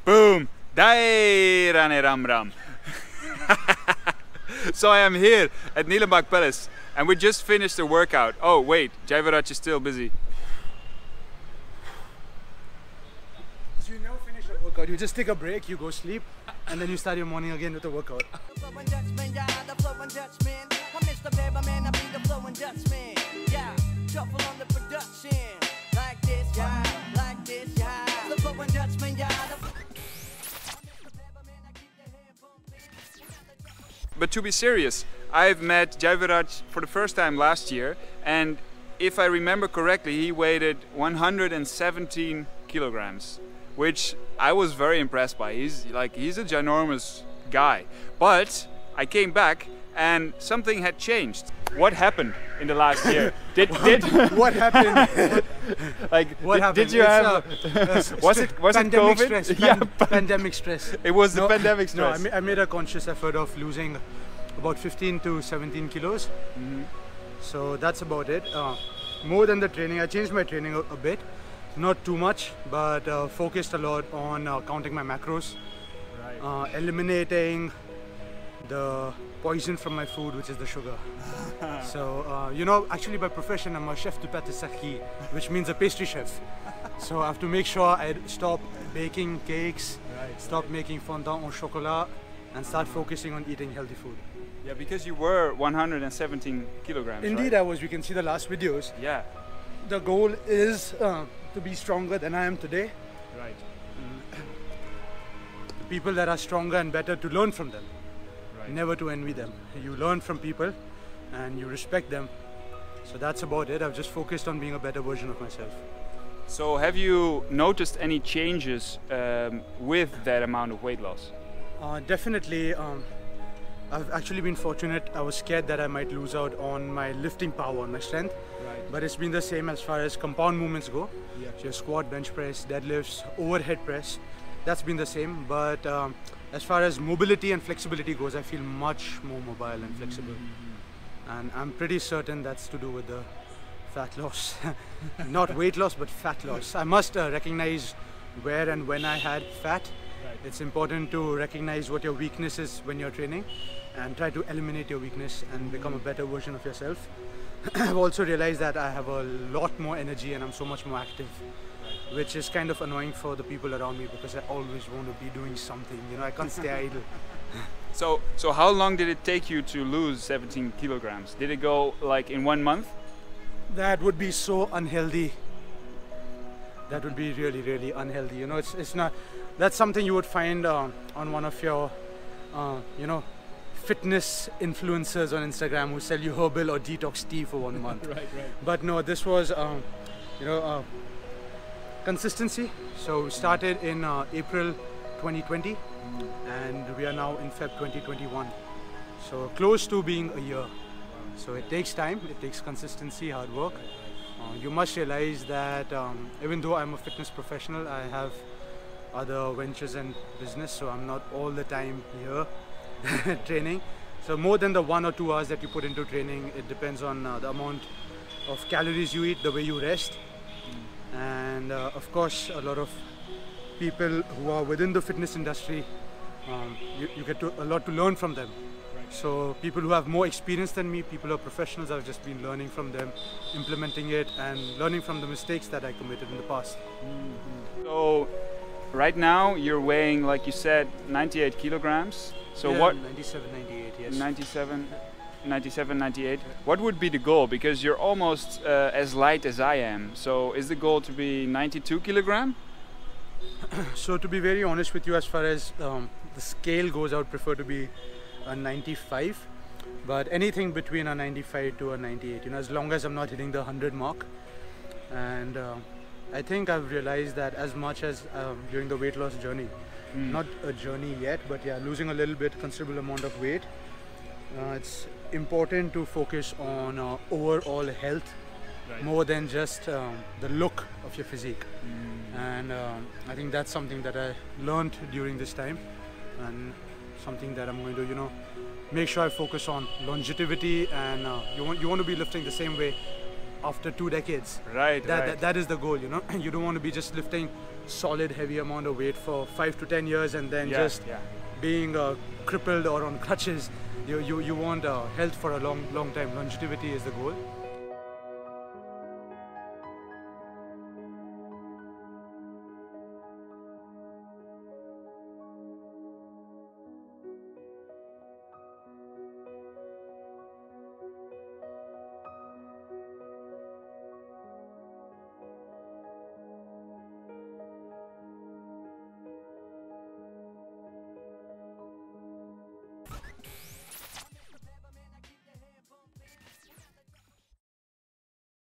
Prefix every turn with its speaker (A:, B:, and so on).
A: Boom! Dai Rane Ram Ram. So I am here at Nielenbach Palace and we just finished the workout. Oh wait, Jaiviraj is still busy.
B: So you never finish a workout, you just take a break, you go sleep, and then you start your morning again with a workout.
A: But to be serious, I've met Jaiviraj for the first time last year, and if I remember correctly, he weighed 117 kilograms, which I was very impressed by. He's a ginormous guy. But I came back and something had changed. What happened in the last year?
B: What happened? What happened?
A: Did you have? Was it
B: pandemic
A: COVID?
B: stress?
A: Yeah,
B: Pandemic stress.
A: it was the pandemic stress.
B: No, I made a conscious effort of losing about 15 to 17 kilos. So that's about it. More than the training, I changed my training a bit. Not too much, but focused a lot on counting my macros, eliminating the poison from my food, which is the sugar. So, you know, actually by profession, I'm a chef de pâtisserie, which means a pastry chef. So I have to make sure I stop baking cakes, stop making fondant au chocolat, and start focusing on eating healthy food.
A: Yeah, because you were 117 kilograms.
B: Indeed,
A: right?
B: I was. You can see the last videos.
A: Yeah.
B: The goal is to be stronger than I am today.
A: Right.
B: People that are stronger and better, to learn from them.
A: Right.
B: Never to envy them. You learn from people and you respect them. So that's about it. I've just focused on being a better version of myself.
A: So have you noticed any changes with that amount of weight loss?
B: Definitely. I've actually been fortunate. I was scared that I might lose out on my lifting power, on my strength.
A: Right.
B: But it's been the same as far as compound movements go.
A: Yeah.
B: So your squat, bench press, deadlifts, overhead press. That's been the same. But as far as mobility and flexibility goes, I feel much more mobile and flexible. And I'm pretty certain that's to do with the fat loss. Not weight loss, but fat loss. I must recognize where and when I had fat.
A: Right.
B: It's important to recognize what your weakness is when you're training and try to eliminate your weakness and become a better version of yourself. I've also realized that I have a lot more energy and I'm so much more active, which is kind of annoying for the people around me because I always want to be doing something, you know, I can't stay idle.
A: So how long did it take you to lose 17 kilograms? Did it go like in 1 month?
B: That would be so unhealthy. That would be really, really unhealthy. You know, it's not. That's something you would find on one of your, you know, fitness influencers on Instagram who sell you herbal or detox tea for 1 month.
A: Right.
B: But no, this was, you know, consistency. So we started in April 2020, and we are now in Feb 2021. So close to being a year. So it takes time, it takes consistency, hard work. You must realize that even though I'm a fitness professional, I have other ventures and business, so I'm not all the time here training. So more than the 1 or 2 hours that you put into training, it depends on the amount of calories you eat, the way you rest. And of course, a lot of people who are within the fitness industry, you get a lot to learn from them. So people who have more experience than me, people who are professionals, I've just been learning from them, implementing it and learning from the mistakes that I committed in the past.
A: So right now you're weighing, like you said, 98 kilograms. So
B: yeah,
A: what?
B: 97, 98, yes.
A: 97, 98. What would be the goal? Because you're almost as light as I am. So is the goal to be 92 kilogram?
B: So to be very honest with you, as far as the scale goes, I would prefer to be a 95, but anything between a 95 to a 98, you know, as long as I'm not hitting the 100 mark. And I think I've realized that as much as during the weight loss journey, not a journey yet, but yeah, losing a little bit, considerable amount of weight, it's important to focus on overall health more than just the look of your physique. And I think that's something that I learned during this time, and something that I'm going to, you know, make sure I focus on longevity. And you want to be lifting the same way after 2 decades.
A: Right.
B: That is the goal, you know. You don't want to be just lifting solid heavy amount of weight for 5 to 10 years and then just being crippled or on crutches. You want health for a long time. Longevity is the goal.